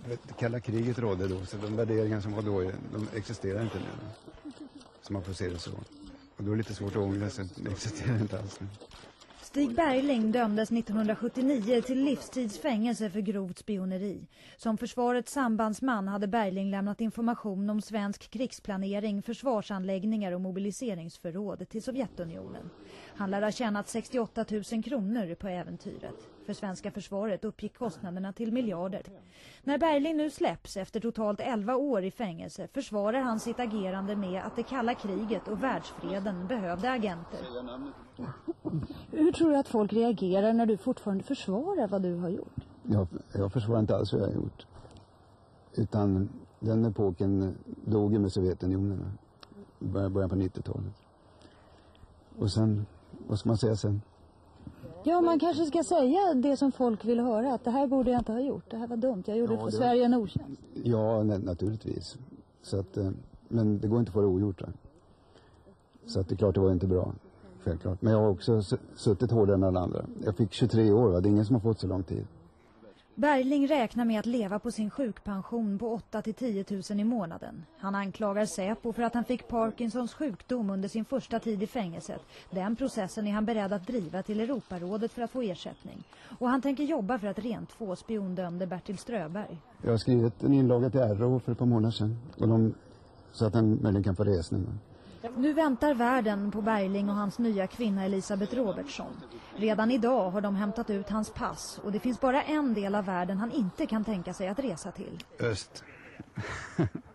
Det kalla kriget rådde då, så de värderingar som var då, de existerar inte nu. Så man får se det så. Och då är det lite svårt att ångra sig, det existerar inte alls nu. Stig Bergling dömdes 1979 till livstidsfängelse för grovt spioneri. Som försvarets sambandsman hade Bergling lämnat information om svensk krigsplanering, försvarsanläggningar och mobiliseringsförråd till Sovjetunionen. Han lär ha tjänat 68 000 kronor på äventyret. För svenska försvaret uppgick kostnaderna till miljarder. När Bergling nu släpps efter totalt 11 år i fängelse försvarar han sitt agerande med att det kalla kriget och världsfreden behövde agenter. Hur tror du att folk reagerar när du fortfarande försvarar vad du har gjort? Jag försvarar inte alls vad jag har gjort. Utan den epoken dog ju med Sovjetunionen. Början på 90-talet. Och sen, vad ska man säga sen? Ja, man kanske ska säga det som folk vill höra. Att det här borde jag inte ha gjort. Det här var dumt. Jag gjorde för Sverige en otjänst. Ja, naturligtvis. Så att, men det går inte att få det ogjort. Va? Så att det är klart det var inte bra. Självklart. Men jag har också suttit hårdare än alla andra. Jag fick 23 år. Va? Det är ingen som har fått så lång tid. Bergling räknar med att leva på sin sjukpension på 8 till 10 000 i månaden. Han anklagar Säpo för att han fick Parkinsons sjukdom under sin första tid i fängelset. Den processen är han beredd att driva till Europarådet för att få ersättning. Och han tänker jobba för att rent få spiondömde Bertil Ströberg. Jag har skrivit en inlaga till RO för ett par månader sedan. Och så att han möjligen kan få resning. Nu väntar världen på Bergling och hans nya kvinna Elisabeth Robertsson. Redan idag har de hämtat ut hans pass och det finns bara en del av världen han inte kan tänka sig att resa till. Öst.